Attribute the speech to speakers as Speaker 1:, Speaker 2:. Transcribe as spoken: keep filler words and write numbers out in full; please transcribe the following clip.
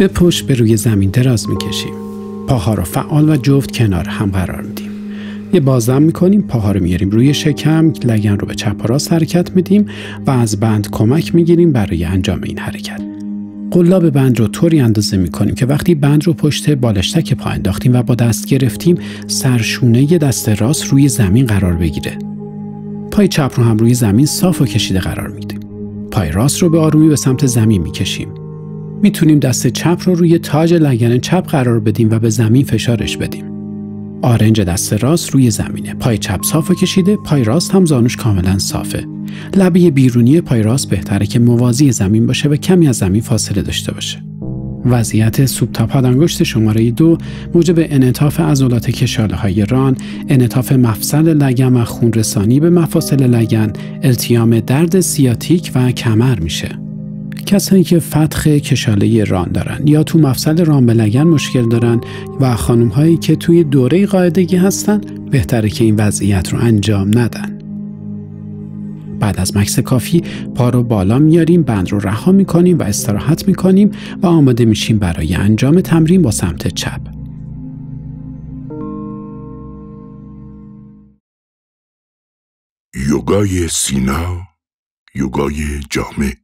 Speaker 1: به پشت به روی زمین دراز میکشیم. پاها رو فعال و جفت کنار هم قرار میدیم. یه بازدم میکنیم، پاها رو میاریم روی شکم، لگن رو به چپ و راست حرکت میدیم و از بند کمک میگیریم برای انجام این حرکت. قلاب بند رو طوری اندازه میکنیم که وقتی بند رو پشت بالشتک پا انداختیم و با دست گرفتیم، سرشونه دست راست روی زمین قرار بگیره. پای چپ رو هم روی زمین صاف و کشیده قرار میدیم. پای راست رو به آرومی به سمت زمین میکشیم. میتونیم دست چپ رو روی تاج لگن چپ قرار بدیم و به زمین فشارش بدیم. آرنج دست راست روی زمینه. پای چپ صاف و کشیده، پای راست هم زانوش کاملا صافه. لبه بیرونی پای راست بهتره که موازی زمین باشه و کمی از زمین فاصله داشته باشه. وضعیت سوپ تا پادانگشت شماره دو موجب انعطاف عضلات کشاله‌های ران، انعطاف مفصل لگن و خونرسانی به مفاصل لگن، التیام درد سیاتیک و کمر میشه. کسانی که فتق کشاله ران دارن یا تو مفصل ران به لگن مشکل دارن و خانم هایی که توی دوره قاعدگی هستن بهتره که این وضعیت رو انجام ندن. بعد از مکث کافی پا رو بالا میاریم، بند رو رها میکنیم و استراحت میکنیم و آماده میشیم برای انجام تمرین با سمت چپ.
Speaker 2: یوگای سینا، یوگای جامع.